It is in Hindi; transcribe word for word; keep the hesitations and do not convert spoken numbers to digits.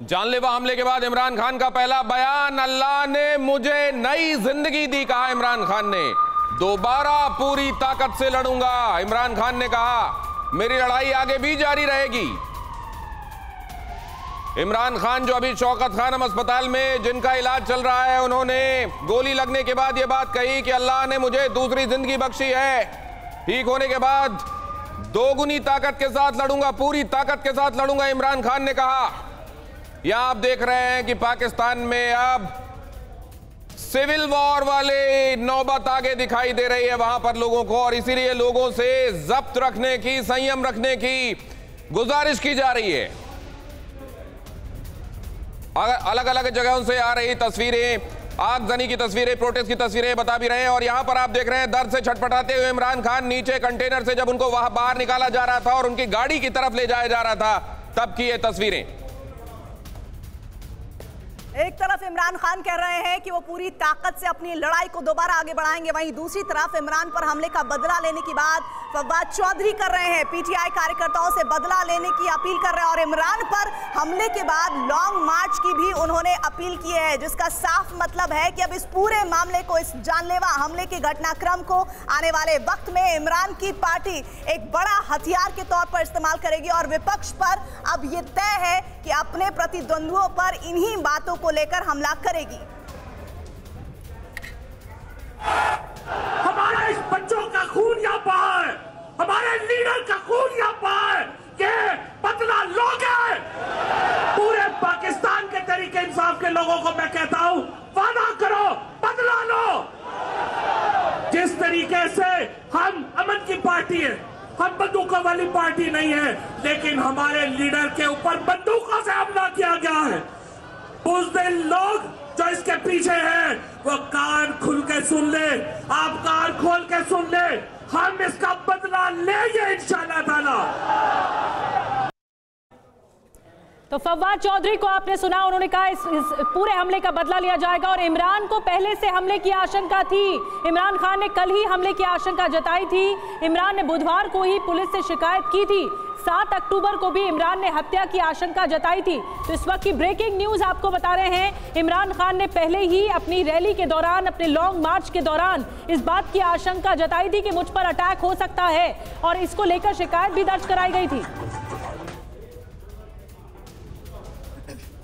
जानलेवा हमले के बाद इमरान खान का पहला बयान, अल्लाह ने मुझे नई जिंदगी दी, कहा इमरान खान ने। दोबारा पूरी ताकत से लड़ूंगा, इमरान खान ने कहा। मेरी लड़ाई आगे भी जारी रहेगी। इमरान खान जो अभी शौकत खानम अस्पताल में जिनका इलाज चल रहा है, उन्होंने गोली लगने के बाद यह बात कही कि अल्लाह ने मुझे दूसरी जिंदगी बख्शी है। ठीक होने के बाद दोगुनी ताकत के साथ लड़ूंगा, पूरी ताकत के साथ लड़ूंगा, इमरान खान ने कहा। यहां आप देख रहे हैं कि पाकिस्तान में अब सिविल वॉर वाले नौबत आगे दिखाई दे रही है वहां पर लोगों को, और इसीलिए लोगों से जब्त रखने की, संयम रखने की गुजारिश की जा रही है। अलग अलग जगहों से आ रही तस्वीरें, आगजनी की तस्वीरें, प्रोटेस्ट की तस्वीरें बता भी रहे हैं। और यहां पर आप देख रहे हैं दर्द से छटपटाते हुए इमरान खान नीचे कंटेनर से जब उनको वहां बाहर निकाला जा रहा था और उनकी गाड़ी की तरफ ले जाया जा रहा था, तब की ये तस्वीरें। एक तरफ इमरान खान कह रहे हैं कि वो पूरी ताकत से अपनी लड़ाई को दोबारा आगे बढ़ाएंगे, वहीं दूसरी तरफ इमरान पर हमले का बदला लेने की बात फवाद चौधरी कर रहे हैं। पीटीआई कार्यकर्ताओं से बदला लेने की अपील कर रहे हैं और इमरान पर हमले के बाद लॉन्ग मार्च की भी उन्होंने अपील की है, जिसका साफ मतलब है कि अब इस पूरे मामले को, इस जानलेवा हमले के घटनाक्रम को आने वाले वक्त में इमरान की पार्टी एक बड़ा हथियार के तौर पर इस्तेमाल करेगी और विपक्ष पर अब ये तय है कि अपने प्रतिद्वंद्वियों पर इन्हीं बातों को लेकर हमला करेगी। हमारे इस बच्चों का खून यहाँ पर, हमारे लीडर का खून यहाँ पर, के बदला लोगे। पूरे पाकिस्तान के तरीके इंसाफ के लोगों को मैं कहता हूँ, वादा करो, बदला लो। जिस तरीके से हम अमन की पार्टी है, हम बंदूकों वाली पार्टी नहीं है, लेकिन हमारे लीडर के ऊपर बंदूकों से हमला किया गया है। उस दिन लोग जो इसके पीछे हैं वो कान खुल के सुन ले, आप कान खोल के सुन ले, हम इसका बदला लेंगे इंशाल्लाह ताला। तो फवाद चौधरी को आपने सुना, उन्होंने कहा इस, इस पूरे हमले का बदला लिया जाएगा और इमरान को पहले से हमले की आशंका थी। इमरान खान ने कल ही हमले की आशंका जताई थी। इमरान ने बुधवार को ही पुलिस से शिकायत की थी। सात अक्टूबर को भी इमरान ने हत्या की आशंका जताई थी। तो इस वक्त की ब्रेकिंग न्यूज आपको बता रहे हैं, इमरान खान ने पहले ही अपनी रैली के दौरान, अपने लॉन्ग मार्च के दौरान इस बात की आशंका जताई थी कि मुझ पर अटैक हो सकता है और इसको लेकर शिकायत भी दर्ज कराई गई थी।